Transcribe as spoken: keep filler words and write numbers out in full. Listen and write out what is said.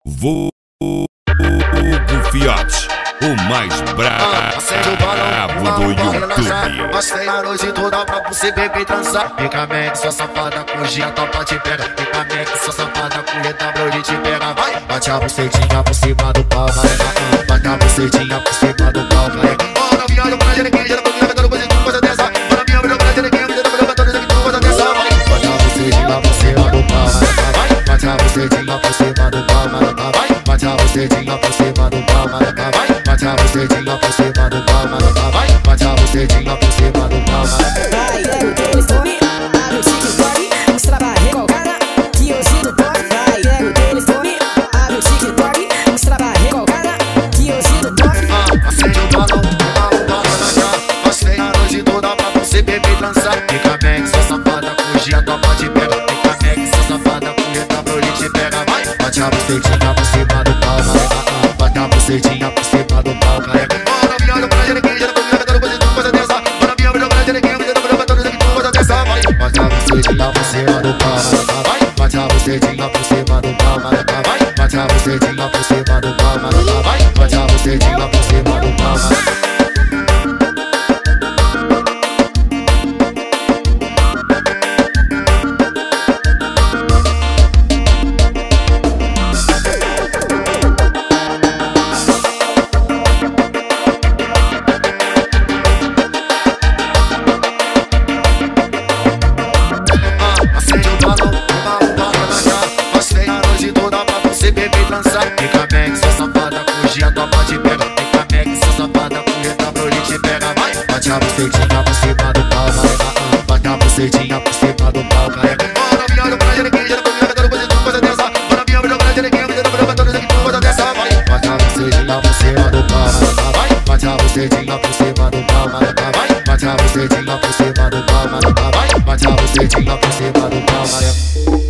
Vulgo Fiote, o mais brabo do YouTube. Passei a noite toda pra você beber e transar. Fica Mac, sua safada, com gia, topa te pega. Fica Mac, sua safada, com leta, brode te pega. Vai, bate a bucetinha por cima do pau, vai. Bate a bucetinha por cima do pau, vai. Oh, não viaja pra jerequinha, já não tô levantando coisa de coisa dessa. Oh, não viaja pra jerequinha, já não tô levantando coisa dessa. Vai, bate a bucetinha por cima do pau, vai. Bate a bucetinha por cima do pau, vai. Bate a bucetinha por cima do pau, vai. Bate a bucetinha por cima do pau, vai. Bate a bucetinha por cima do pau, vai. Pega o telefone, abre o TikTok, mostra a barriga ao cara, que hoje no pop. Vai, pega o telefone, abre o TikTok, mostra a barriga ao cara, que hoje no pop. Ah, acende o balão, o balão na já. Passei a noite toda pra você beber e transar. Fica Mac, sua safada, com gia, topa te pega. Fica Mac, sua safada, com leta, brode te pega. Vai, bate a bucetinha por cima do pau, vai. Bate a bucetinha por cima do pau, vai. Oh, não viaja pra jerequinha, já não tô levantando coisa de coisa dessa. Oh, não viaja pra jerequinha, já não tô levantando coisa dessa. Vai, bate a bucetinha por cima do pau, vai. Bate a bucetinha por cima do pau, vai. Bate a bucetinha por cima do pau, vai. Bate a bucetinha por cima do pau, vai. Fica Mac, sua safada, com gia, topa te pega. Fica Mac, sua safada, com leta, brode te pega. Vai, bate a bucetinha por cima do pau, vai. Bate a bucetinha por cima do pau, vai. Oh, não viaja pra jerequinha, já não tô levantando coisa de coisa dessa. Oh, não viaja pra jerequinha, já não tô levantando coisa dessa. Vai, bate a bucetinha por cima do pau, vai. Bate a bucetinha por cima do pau, vai. Bate a bucetinha por cima do pau, vai. Bate a bucetinha por cima do pau, vai.